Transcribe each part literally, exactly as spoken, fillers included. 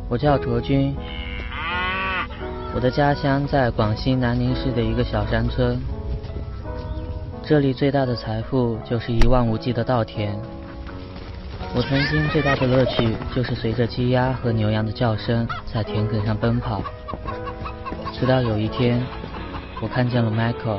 我叫卓军，我的家乡在广西南宁市的一个小山村。这里最大的财富就是一望无际的稻田。我曾经最大的乐趣就是随着鸡鸭和牛羊的叫声在田埂上奔跑。直到有一天，我看见了 Michael。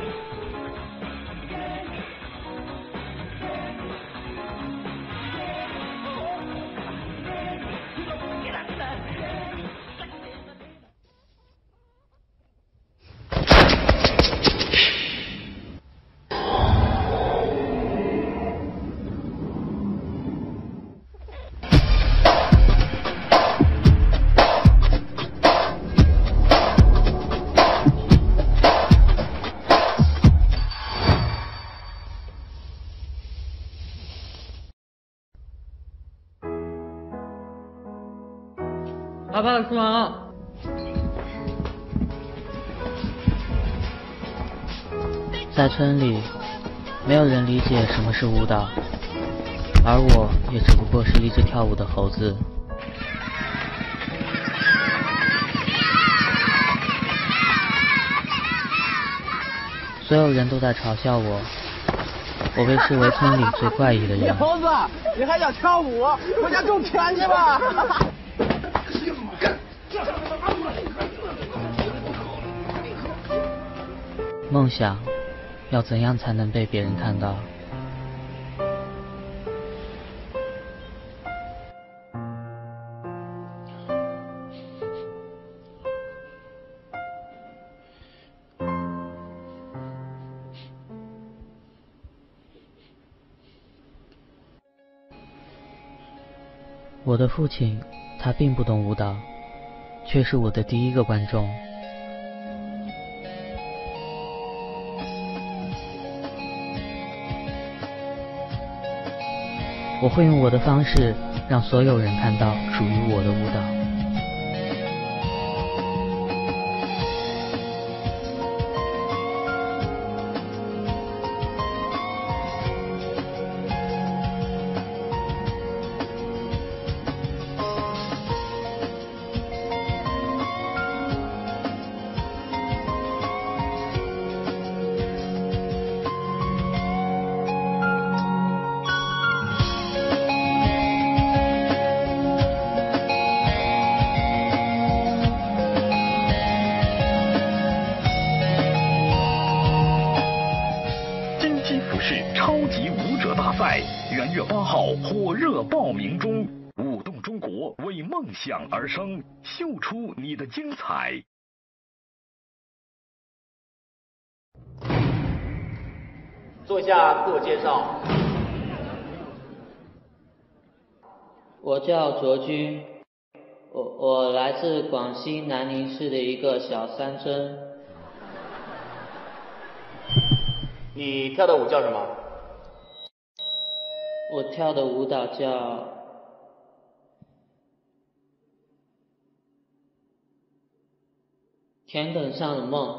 爸爸出门了。 在村里，没有人理解什么是舞蹈，而我也只不过是一只跳舞的猴子。所有人都在嘲笑我，我被视为村里最怪异的人。 猴子，你还想跳舞？回家种田去吧！ 梦想要怎样才能被别人看到？我的父亲，他并不懂舞蹈，却是我的第一个观众。我会用我的方式让所有人看到属于我的舞蹈。 元月八号火热报名中，舞动中国，为梦想而生，秀出你的精彩。 做下自我介绍。 我叫卓军，我我来自广西南宁市的一个小山村。 你跳的舞叫什么？ 我跳的舞蹈叫田埂上的梦。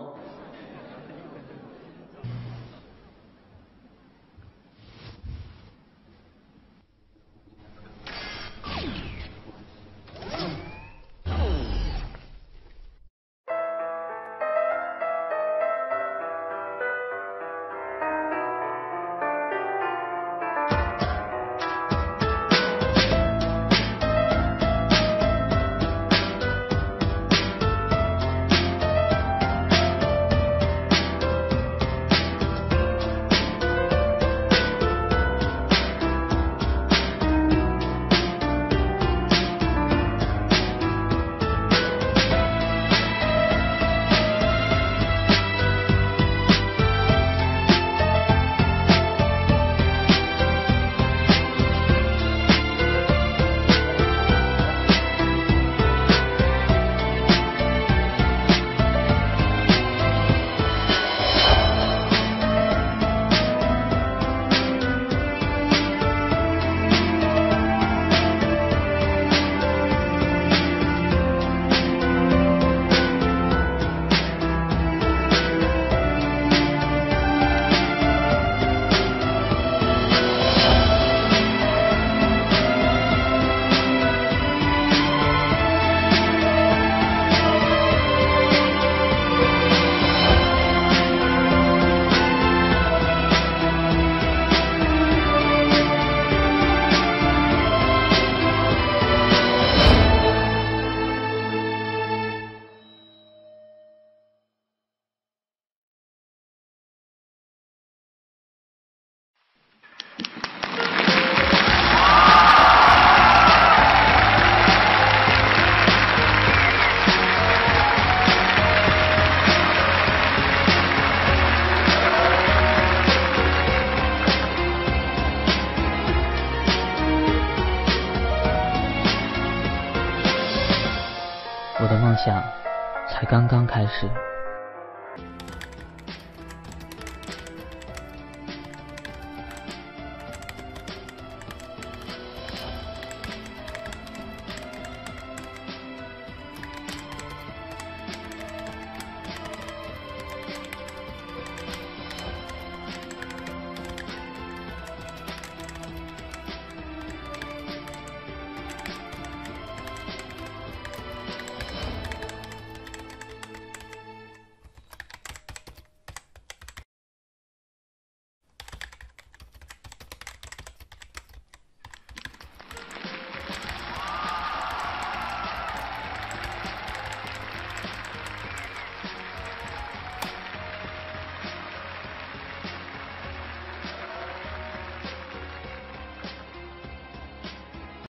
我的梦想才刚刚开始。